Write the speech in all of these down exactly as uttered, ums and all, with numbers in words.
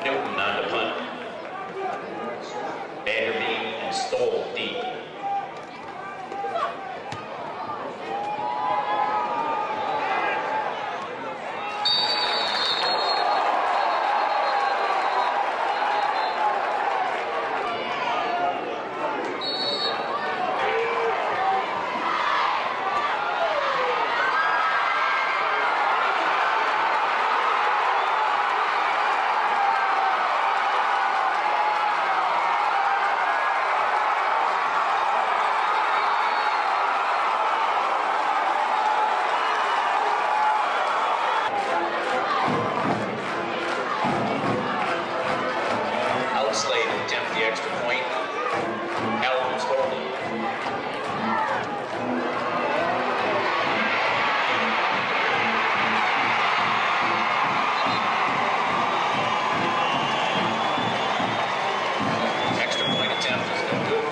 Newton on the punt. Vanderbeek and Stoll deep. Slade attempt the extra point. Helms holding. Extra point attempt is no good.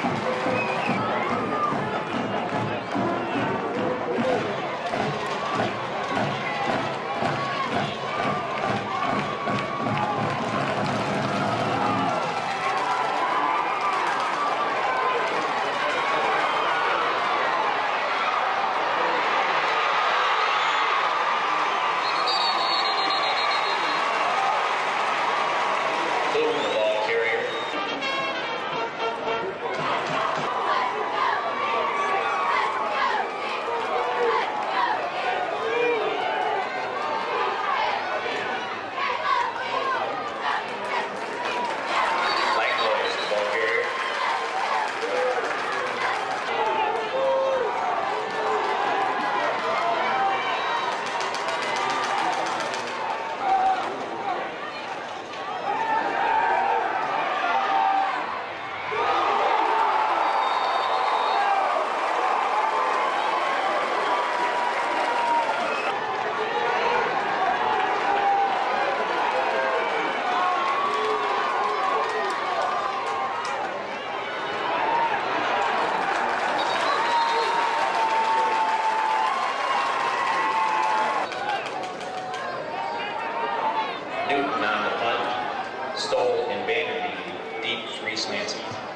Newton on the punt. Stoll and Vanderbeek deep for East Lansing.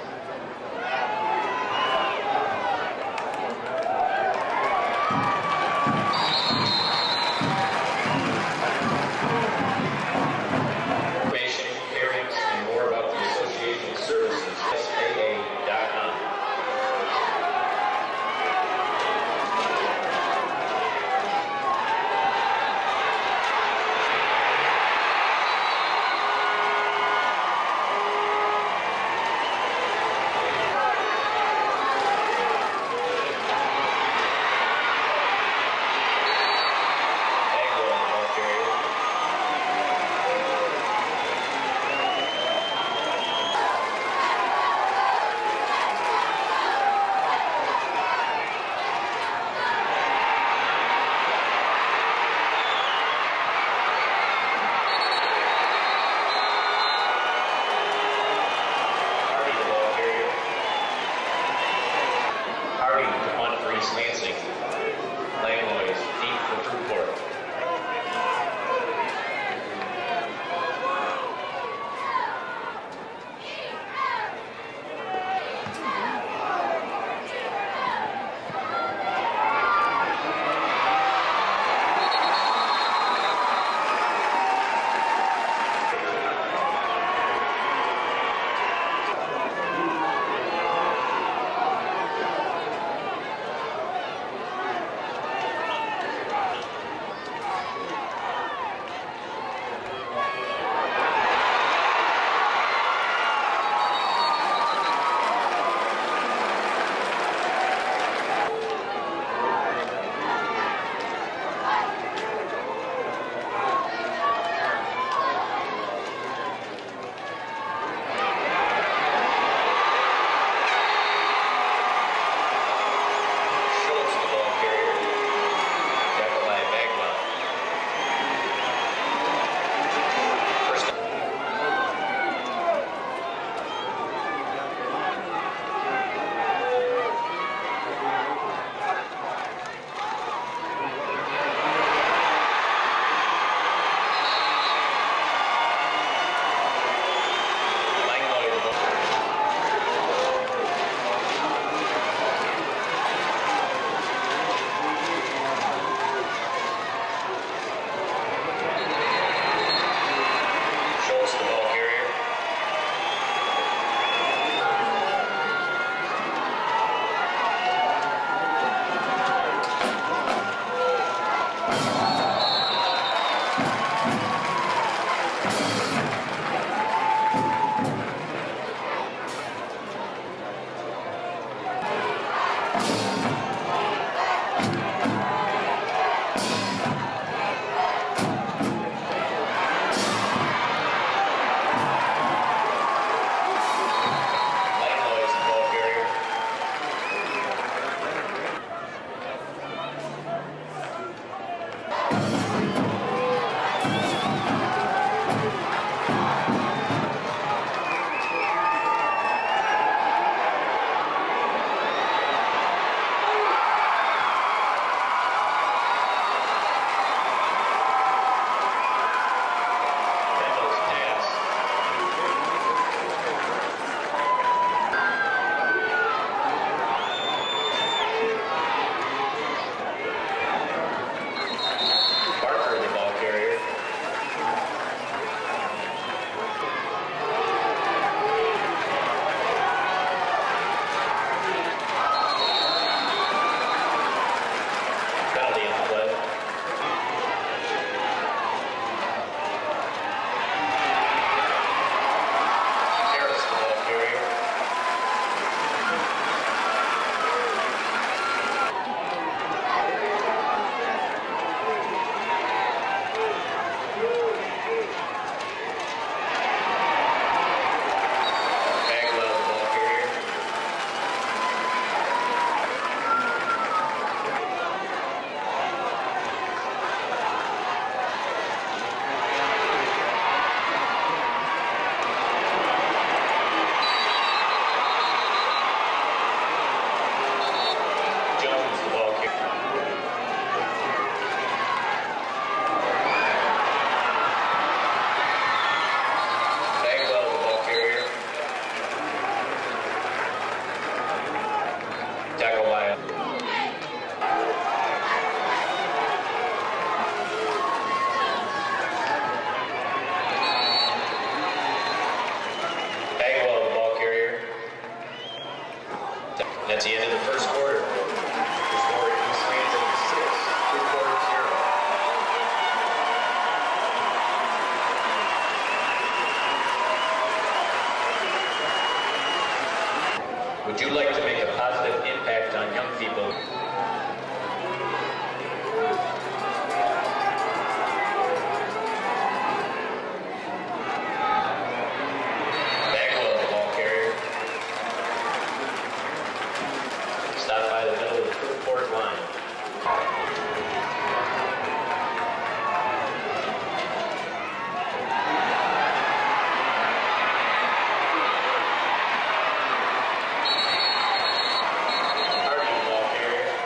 Information, hearings, and more about the association services, S A A dot com. Langlois, the ball carrier. Kendall's pass. Barker, the ball carrier. Penalty on the play. Harris, the ball carrier. Bagwell, the ball carrier. Jones, the ball carrier. Bagwell, the ball carrier. Tackle by Bagwell, the ball carrier. That's the end of the first quarter. The score is East Lansing six, Freeport zero. Would you like to make a positive impact on young people? Bagwell, the ball carrier. Stop by the middle of the Freeport line. Hardy, the ball carrier.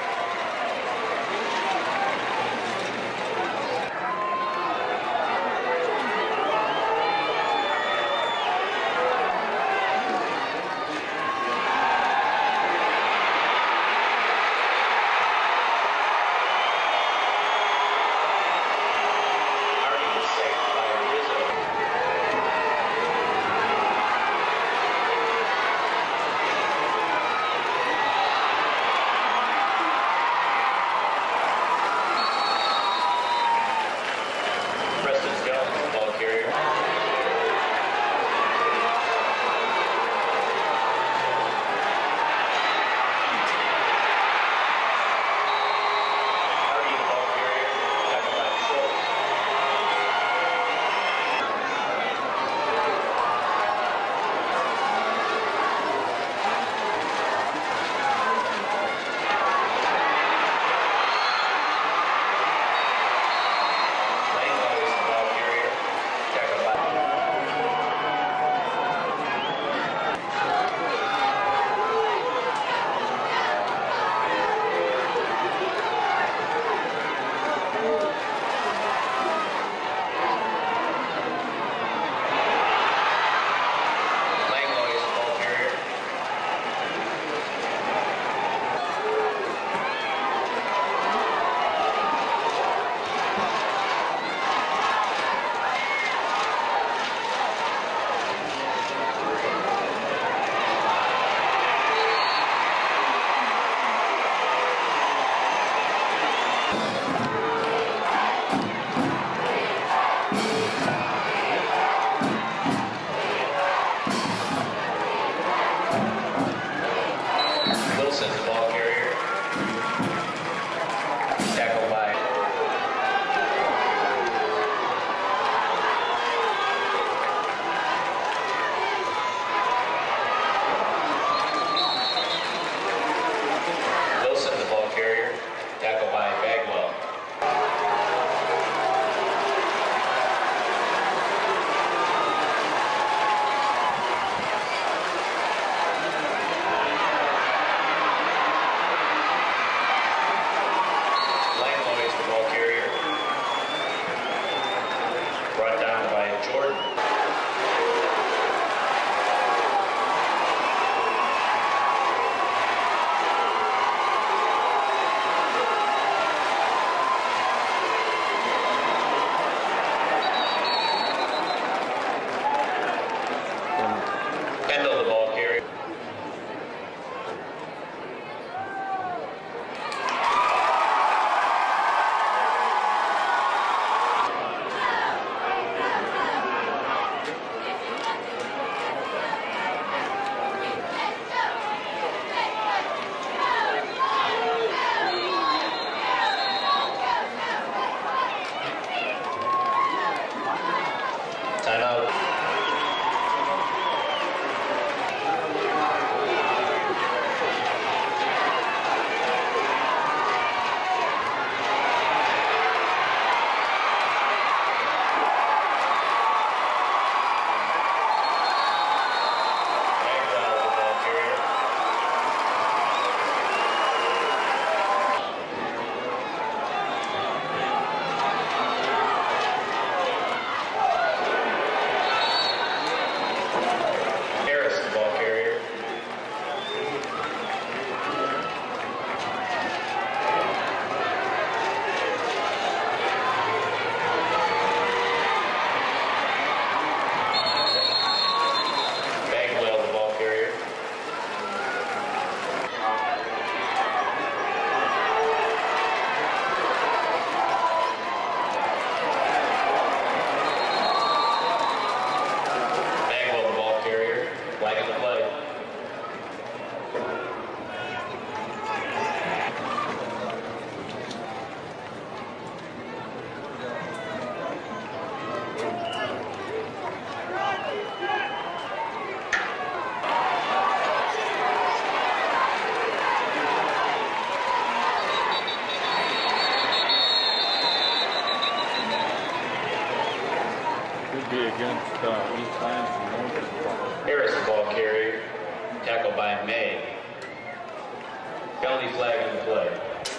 be against uh, East Lansing. Harris, the ball carrier, tackled by May. Penalty flag on the play.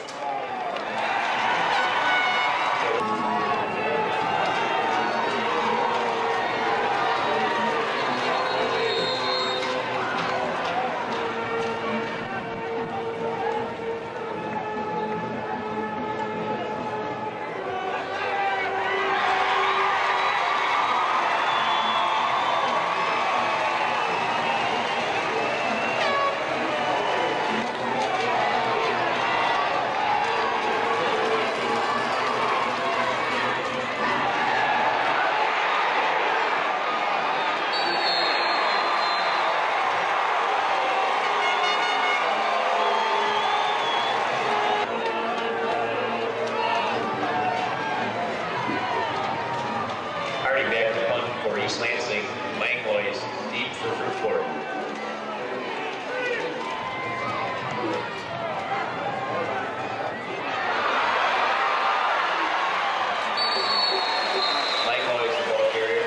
Back to punt for East Lansing. Langlois deep for Fruitport. Langlois, the ball carrier.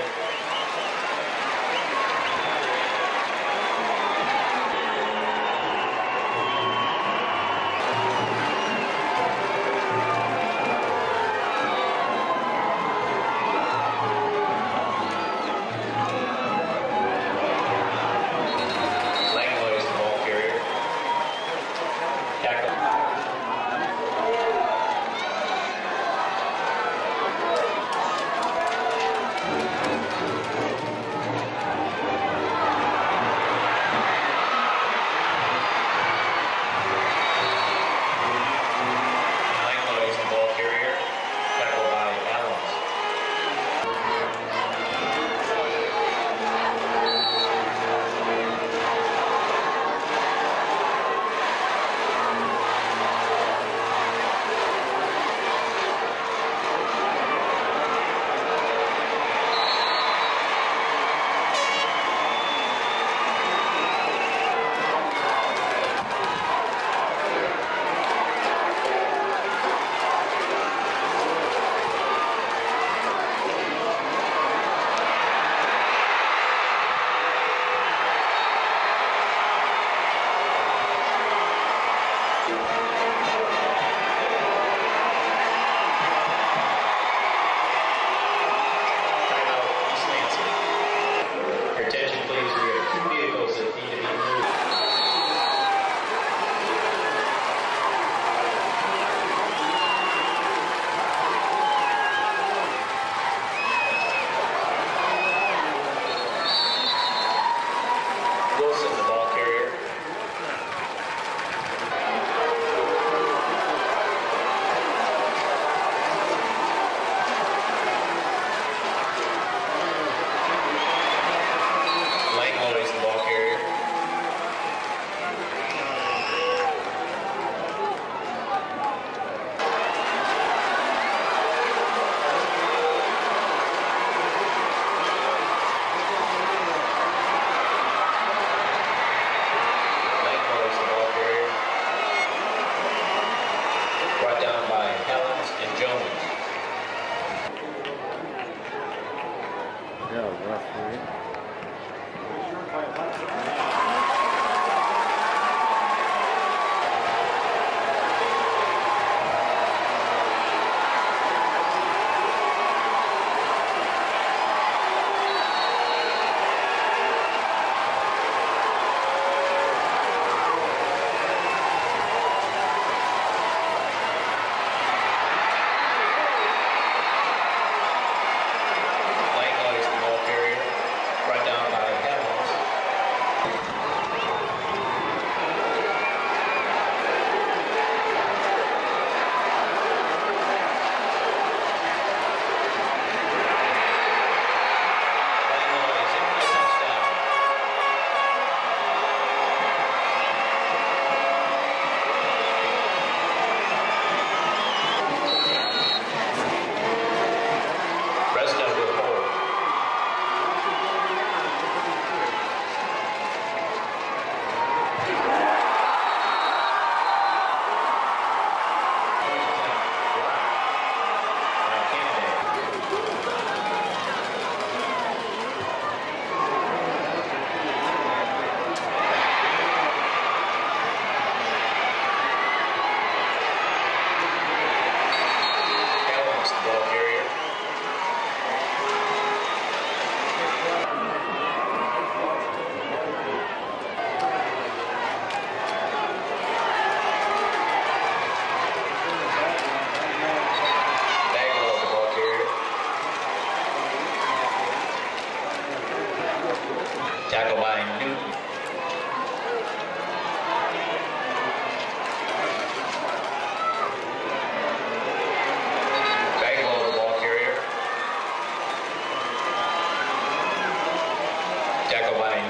Yeah, referee.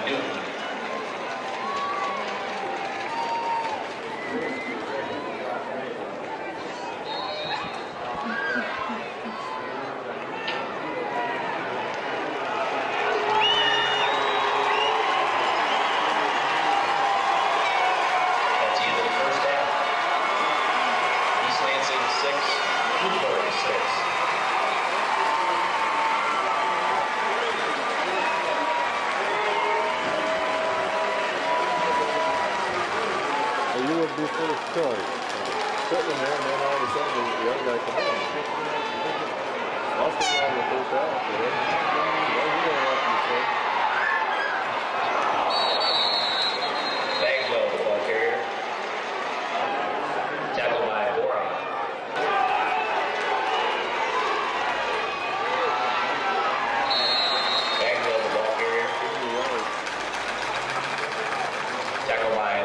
Newton. That's the end of the first half. East Lansing six, Newport six. You would be full of stories. Sitting there, and then all of a sudden the other guy come in. Lost the ball in the first half. But then, well, you don't have to say. Bagwell, the ball carrier. Tackled by Boron. Bagwell, the ball carrier. Tackled by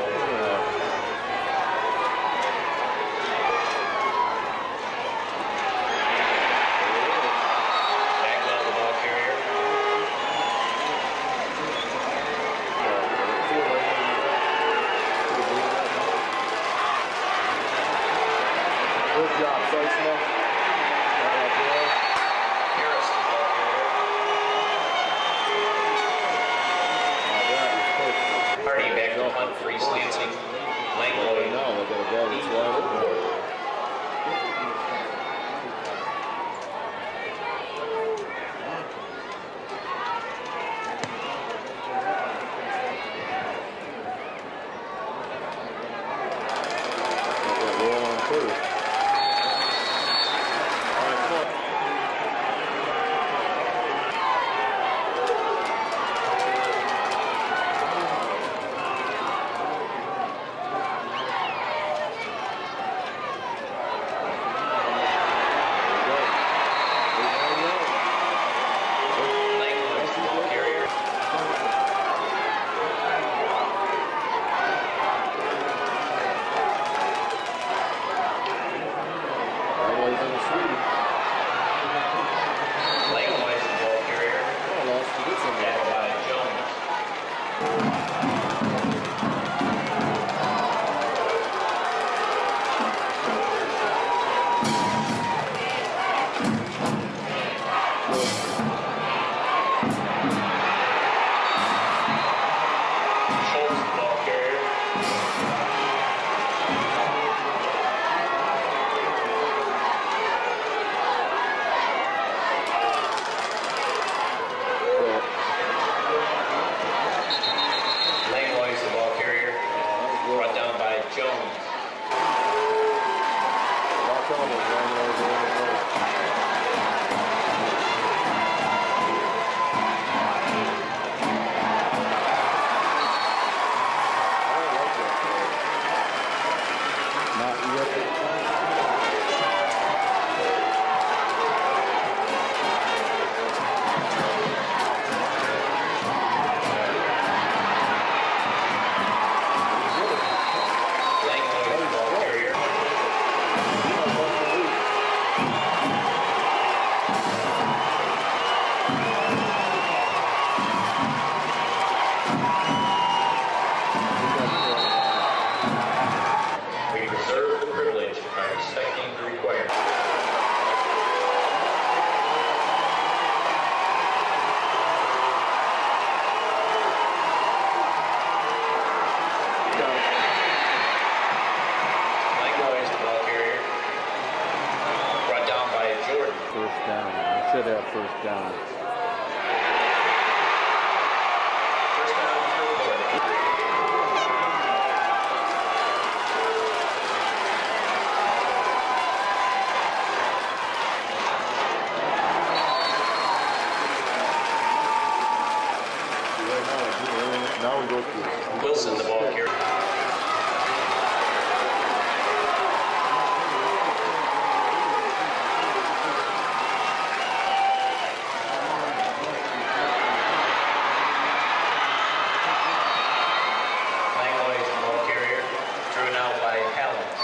Bagwell, the ball carrier. Good job, Seitzman. Harris, the ball carrier. Hardy back to punt for East Lansing. Langlois. Now look at a guy that's wide open. Roll on first. Langlois, the ball carrier. Otherwise, in the Swede. Langlois, the ball carrier. Oh, lost to get something. Tackled by Jones. Schultz, the ball carrier. Langlois, the ball carrier. Brought down by Jones. Lock on it, man. That was the one that was. I don't like that play. Not yet. Langlois, the ball carrier. We reserve the privilege by respecting the requirement. Langlois, the ball carrier. Brought down by Jordan. First down. I should have first down. First down for Jordan. Right now, now we go through. Wilson, the ball carrier. Langlois, the ball carrier. Driven out by Hallens.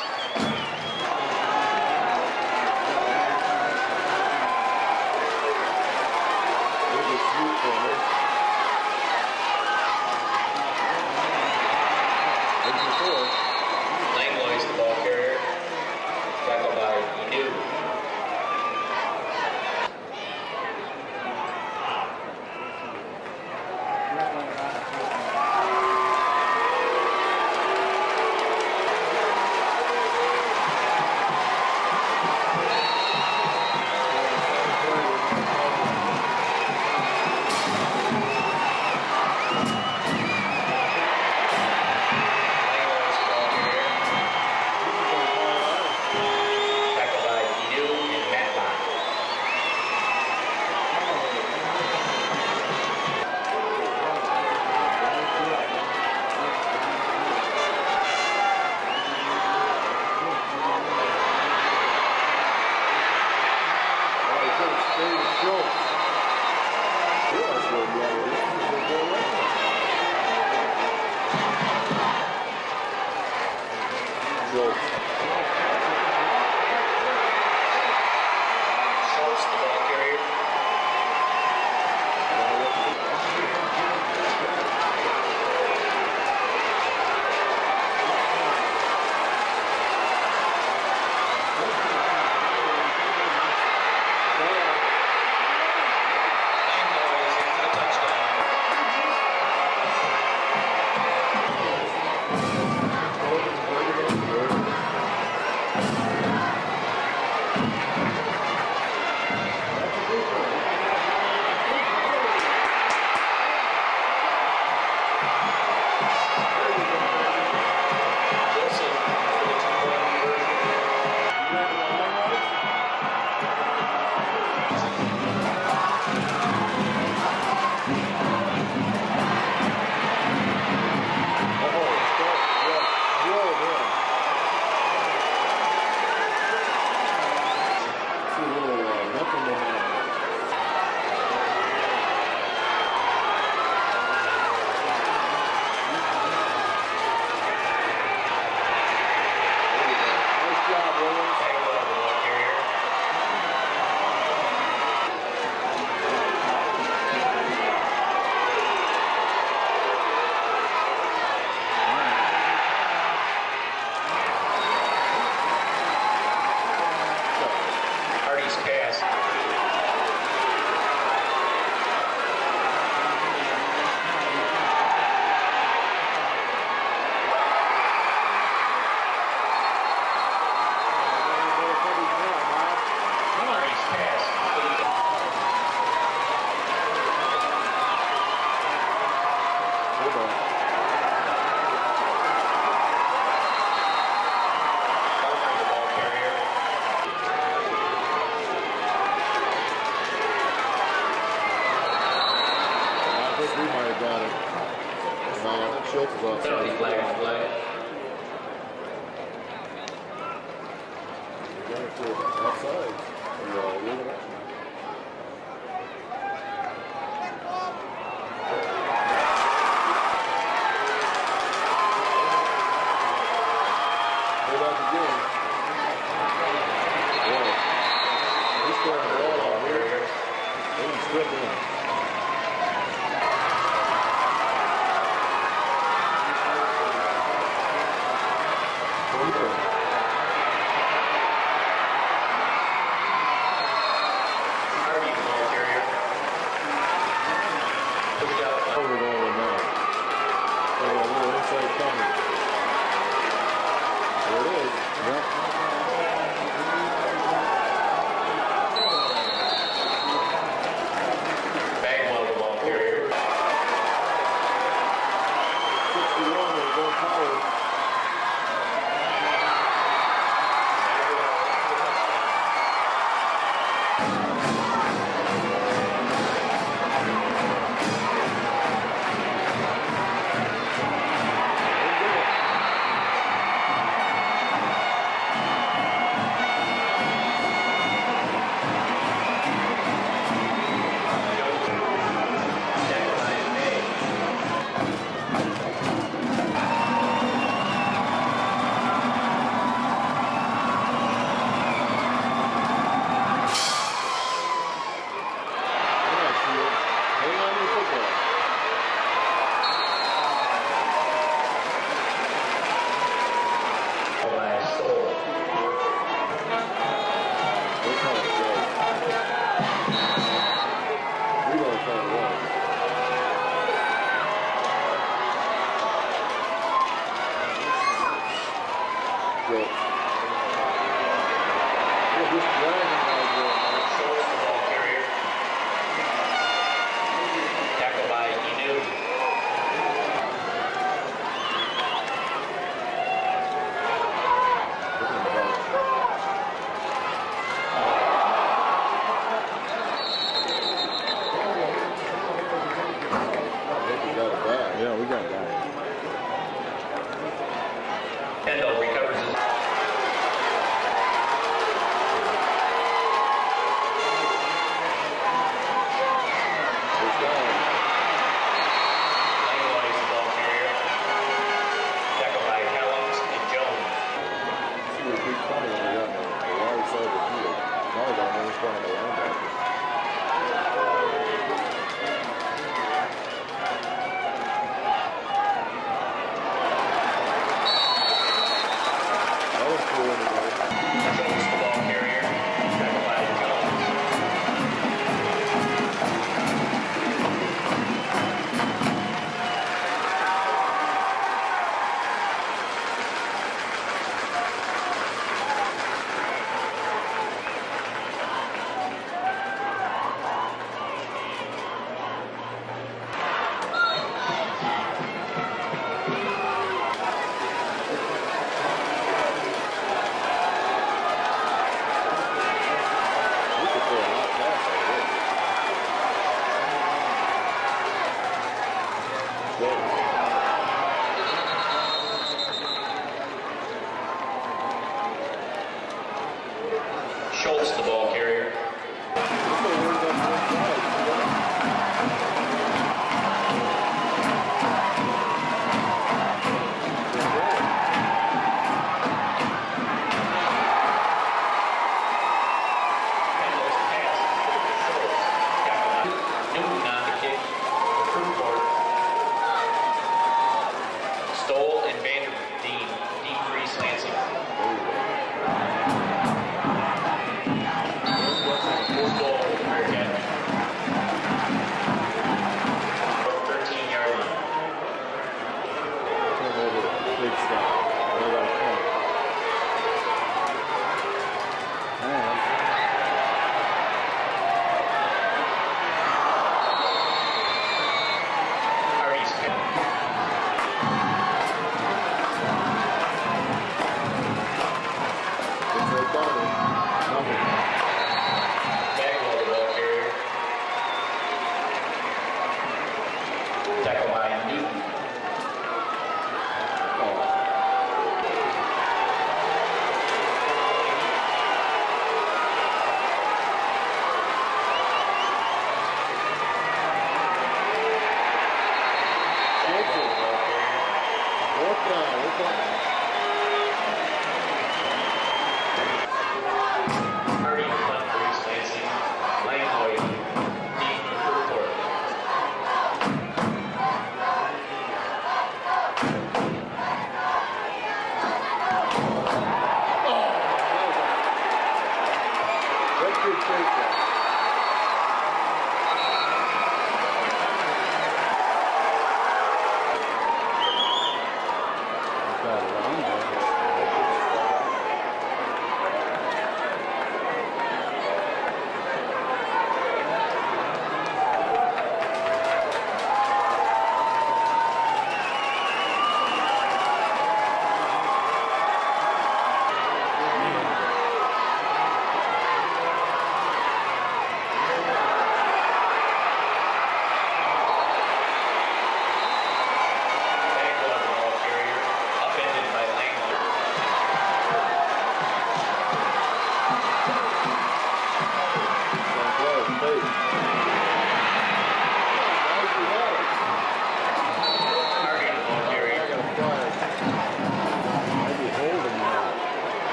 There's a sweep for him. got it. No, I think Schultz is offside. Penalty flag is flag. You're going for outside. You're uh, leaving it. Go back again. Whoa. He's throwing the ball out here. They can strip in.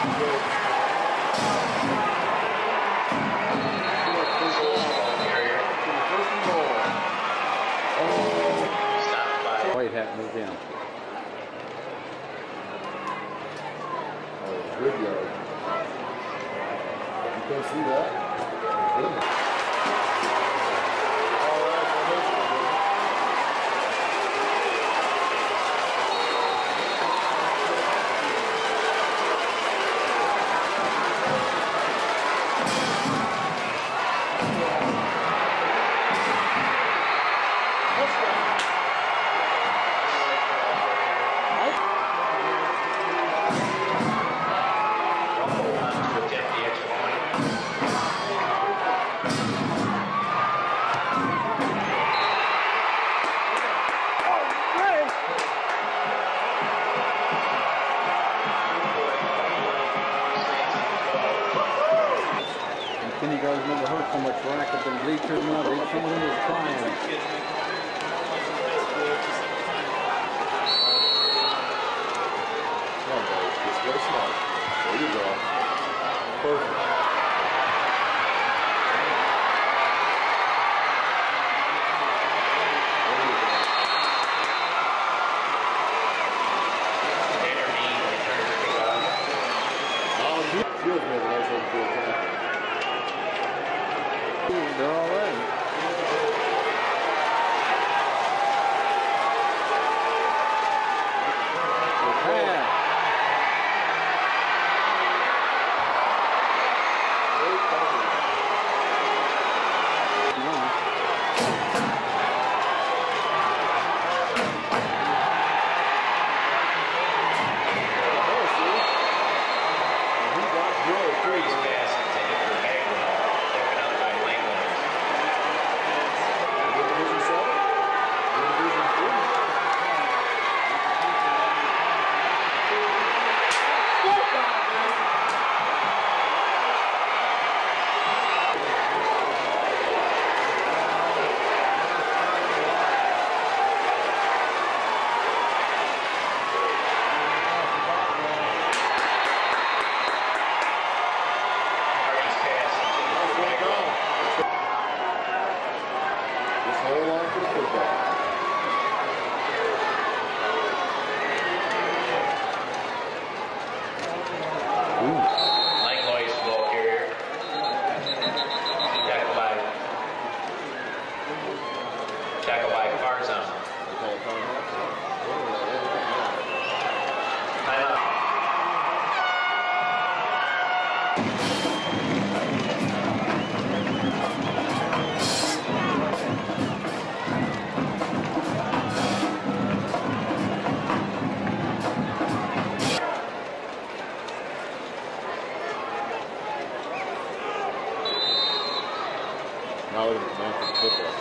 White hat moved in. Oh, good yard. You can't see that? Good. All right, Kenny guys never heard so much racket than bleachers now. They, some of them was crying. Come on, guys. Just go smart. There you go. Perfect. Tanner Mead returns to kickoff. Oh, Fields made a nice little field tackle. They're all in. Yeah. Freeze pass intended for Bagwell, broken up by Langland. Division seven? Division three? Hardy's pass intended for Bagwell. Just hold on to the football. Langlois, ball carrier. Tackle by, tackle by Farzan. They call it timeout. Timeout. Now look at the man for the football.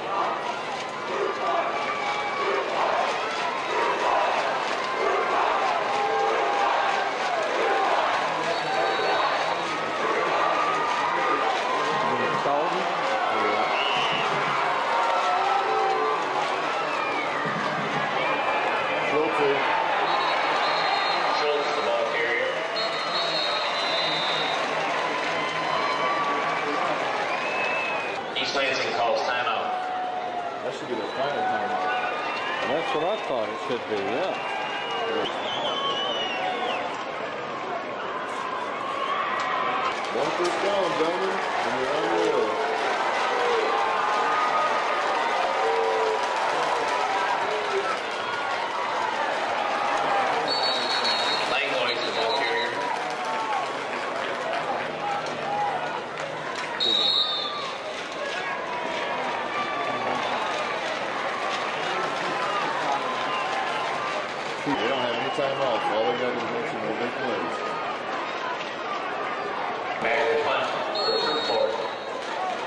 Guilty. Schultz, the ball carrier. East Lansing calls timeout. That should be the final timeout. That's what I thought it should be, yeah. One first down, gentlemen, and you're on your way. Langlois, the ball carrier. They don't have any timeouts. All they got is make some real big plays. Back to punt, first and fourth.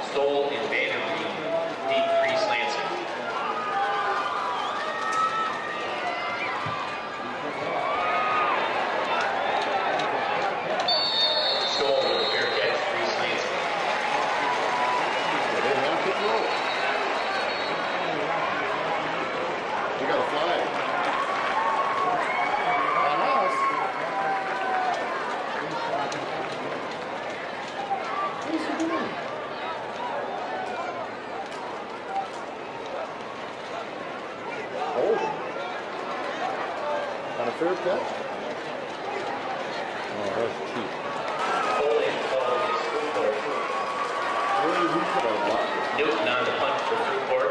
first catch? Oh, that's cheap. Holding call is Fruitport. Where did he put our block? Newton on the punt for Fruitport.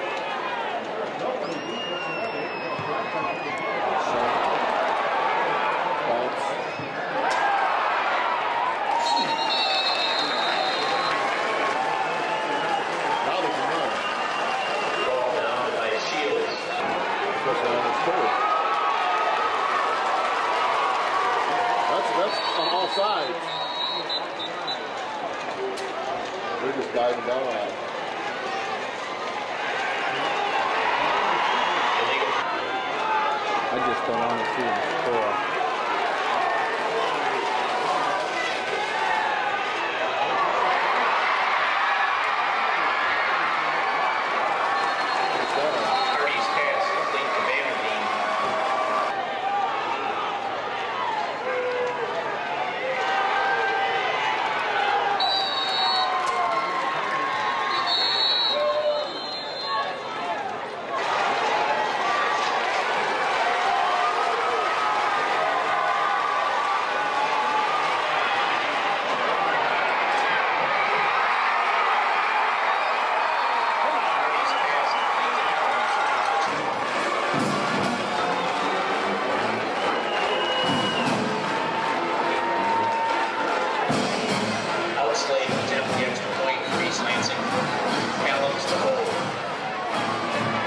Bounce. Now they can run. Ball down by Shields. Especially on his toe. That's, that's on all sides. They're just diving down on it. Illegal. I just don't want to see him score. Hardy's pass complete to Vanderbeek. Hardy's pass complete to Helms. Outslade attempt the extra point, Reese Lansing. Helms to hold.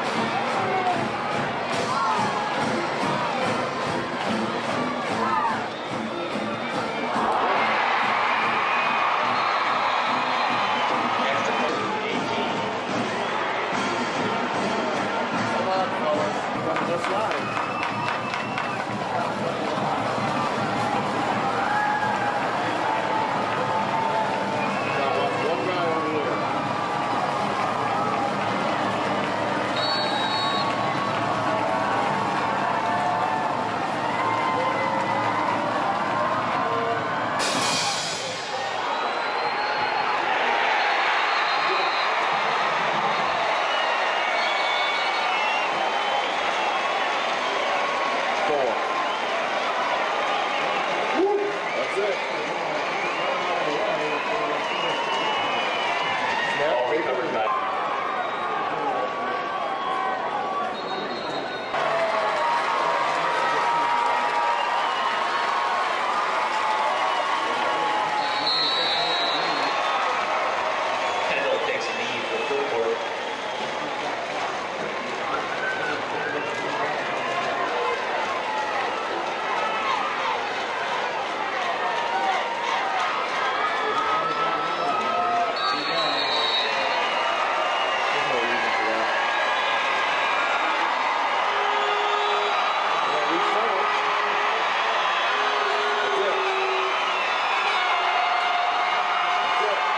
Extra point, eighteen. Come on, fellas. That's right. Now watch one guy over there. Four. That's it. Snap, Ball take it. recovered by Kendall takes a knee for Fruitport. There's no reason for that. Yeah, we saw it. That's it. That's it.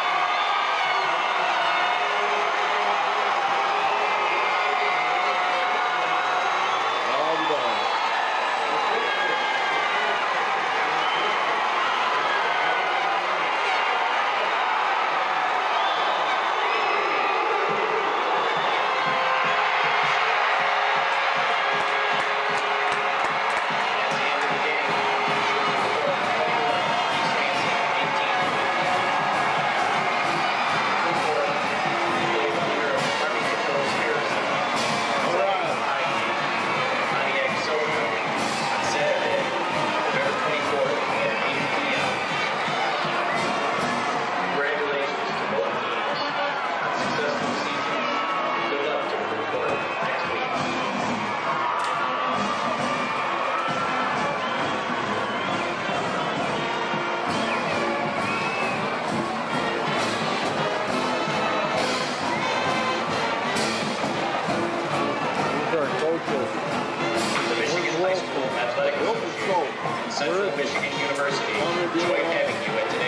All done. That's the end of the game. East Lansing, eighteen. Fruitport, Blake Leader, Army Controls Harrison. All right. Pontiac Silver on Saturday, November twenty-fourth at eight P M Congratulations to both teams on successful seasons. Good luck to Fruitport next week. These are coaches. The Michigan High School Athletic Wilson Scope. Central Michigan University. Enjoyed having you at